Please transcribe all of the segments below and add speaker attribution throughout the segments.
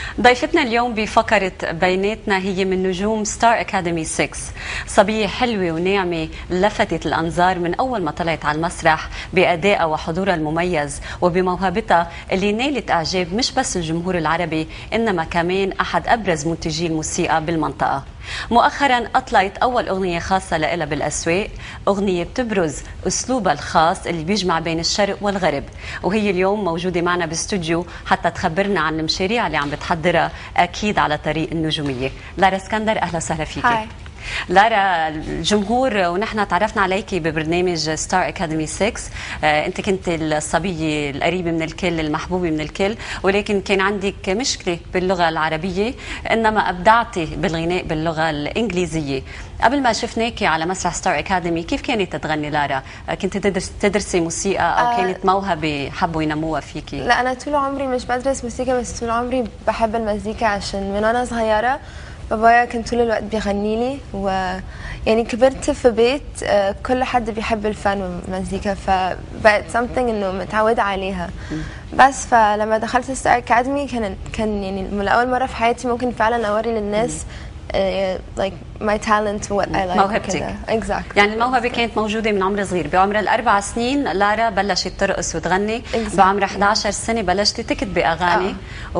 Speaker 1: ضيفتنا اليوم بفقرة بيناتنا هي من نجوم ستار أكاديمي 6. صبية حلوة وناعمة لفتت الأنظار من أول ما طلعت على المسرح بأدائها وحضورها المميز وبموهبتها اللي نالت إعجاب مش بس الجمهور العربي إنما كمان أحد أبرز منتجي الموسيقى بالمنطقة. مؤخرا أطلقت أول أغنية خاصة لها بالأسواق، أغنية بتبرز أسلوبها الخاص اللي بيجمع بين الشرق والغرب، وهي اليوم موجودة معنا باستوديو حتى تخبرنا عن المشاريع اللي عم بتحضرها أكيد على طريق النجومية. لارا اسكندر، أهلا وسهلا فيك.
Speaker 2: هاي
Speaker 1: لارا، الجمهور ونحن تعرفنا عليكي ببرنامج ستار أكاديمي 6. انت كنت الصبية القريبة من الكل، المحبوبة من الكل، ولكن كان عندك مشكلة باللغة العربية انما ابدعتي بالغناء باللغة الانجليزية. قبل ما شفناكي على مسرح ستار أكاديمي كيف كانت تغني لارا؟ كنت تدرسي موسيقى او كانت موهبة حبوا ينموها فيكي؟
Speaker 2: لا، انا طول عمري مش بدرس موسيقى، بس طول عمري بحب المزيكا عشان من وانا صغيره بابايا كان طول الوقت بيغني لي، يعني كبرت في بيت كل حد بيحب الفن والمزيكا، فبقت something انه متعوده عليها. بس فلما دخلت ستار أكاديمي كان يعني لأول مرة في حياتي ممكن فعلا اوري للناس like my talent what I like.
Speaker 1: موهبتك.
Speaker 2: exactly.
Speaker 1: يعني الموهبة كانت موجودة من عمر صغير. بعمر ال4 سنين لارا بلشت ترقص وتغني. بعمر 11 سنة بلشتي تكتبي أغاني.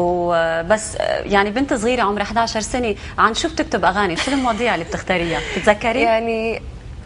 Speaker 1: وبس يعني بنت صغيرة عمرها 11 سنة عن شو بتكتب أغاني؟ شو المواضيع اللي بتختاريها؟ بتتذكري؟
Speaker 2: يعني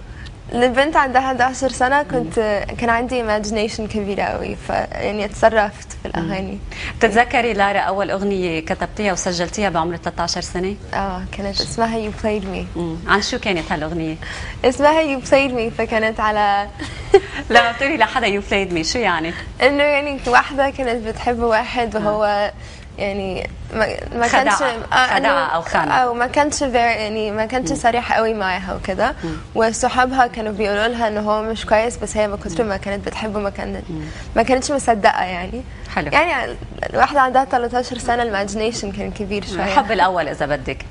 Speaker 2: البنت عندها 11 سنة كان عندي imagination كبيرة قوي، يعني اتصرفت في الأغاني.
Speaker 1: بتتذكري لارا أول أغنية كتبتيها وسجلتيها بعمر 13 سنة؟
Speaker 2: كانت اسمها You Played Me.
Speaker 1: عن شو كانت هالأغنية؟
Speaker 2: اسمها You Played Me، فكانت على
Speaker 1: لما بتقولي لحدا You Played Me شو يعني؟
Speaker 2: إنه يعني واحدة كانت بتحب واحد وهو يعني ما كانش
Speaker 1: خدعة أو خانة
Speaker 2: أو ما كانش يعني ما كانش صريح قوي معاها وكده، وصحابها كانوا بيقولوا لها إنه هو مش كويس، بس هي من كتر ما كانت بتحبه ما كانتش مصدقة يعني.
Speaker 1: حلو.
Speaker 2: يعني الواحدة عندها 13 سنة الماجينيشن كان كبير شوية.
Speaker 1: الحب الأول إذا بدك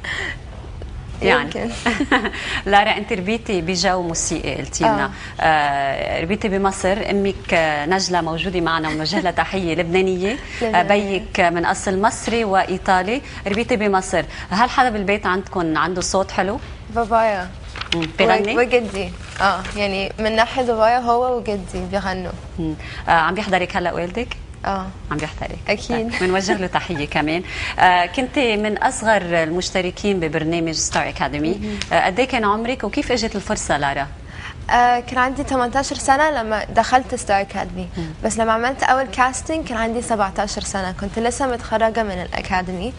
Speaker 1: يعني. لارا، انت ربيتي بجو موسيقي قلتي لنا. ربيتي بمصر، امك نجله موجوده معنا ونوجه لها تحيه، لبنانيه. بيك من اصل مصري وايطالي. ربيتي بمصر، هل حدا بالبيت عندكم عنده صوت حلو؟
Speaker 2: بابايا
Speaker 1: بيغني؟
Speaker 2: وجدي يعني من ناحيه بابايا هو وجدي بيغنوا.
Speaker 1: عم بيحضرك هلا والدك؟ عم بيحترق
Speaker 2: اكيد.
Speaker 1: بنوجه له تحيه كمان. كنت من اصغر المشتركين ببرنامج ستار أكاديمي. قد ايه كان عمرك وكيف اجت الفرصه لارا؟
Speaker 2: كان عندي 18 سنه لما دخلت ستار أكاديمي، بس لما عملت اول كاستنج كان عندي 17 سنه، كنت لسه متخرجه من الأكاديمي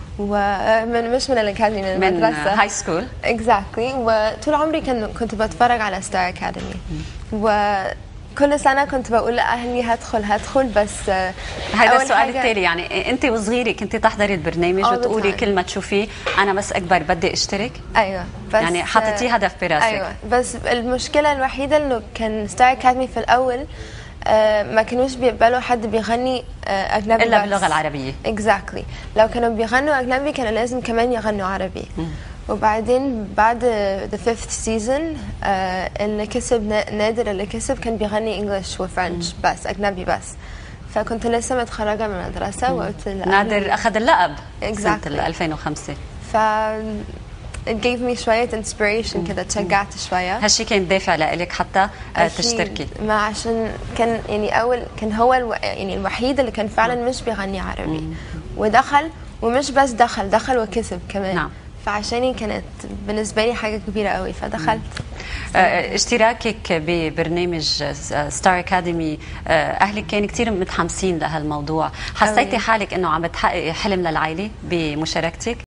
Speaker 2: مش من الأكاديمي، من المدرسه،
Speaker 1: من هاي سكول.
Speaker 2: اكزاكتلي. وطول عمري كنت بتفرج على ستار أكاديمي، كل سنة كنت بقول لأهلي هدخل بس
Speaker 1: هذا السؤال التالي. يعني أنت وصغيرة كنت تحضري البرنامج وتقولي كل ما تشوفي أنا بس أكبر بدي أشترك؟
Speaker 2: أيوة، بس
Speaker 1: يعني حطيتيه هدف براسك.
Speaker 2: أيوة، بس المشكلة الوحيدة إنه كان ستار أكاديمي في الأول ما كانوش بيقبلوا حد بيغني أجنبي
Speaker 1: إلا باللغة العربية.
Speaker 2: exactly. لو كانوا بيغنوا أجنبي كانوا لازم كمان يغنوا عربي. وبعدين بعد the 5th season اللي كسب نادر، اللي كسب كان بيغني انجلش وفرنش بس، اجنبي بس. فكنت لسه متخرجه من المدرسه وقلت
Speaker 1: نادر اخذ اللقب سنه 2005.
Speaker 2: ف it gave me شويه inspiration كده، تشجعت شويه.
Speaker 1: هالشيء كان دافع لك حتى تشتركي؟
Speaker 2: ما عشان كان يعني كان هو يعني الوحيد اللي كان فعلا مش بيغني عربي، ودخل، ومش بس دخل وكسب كمان.
Speaker 1: نعم.
Speaker 2: فعشاني كانت بالنسبه لي حاجه كبيره قوي، فدخلت.
Speaker 1: اشتراكك ببرنامج ستار أكاديمي، اهلك كانوا كثير متحمسين لهالموضوع، حسيتي حالك انه عم بتحققي حلم للعائله بمشاركتك؟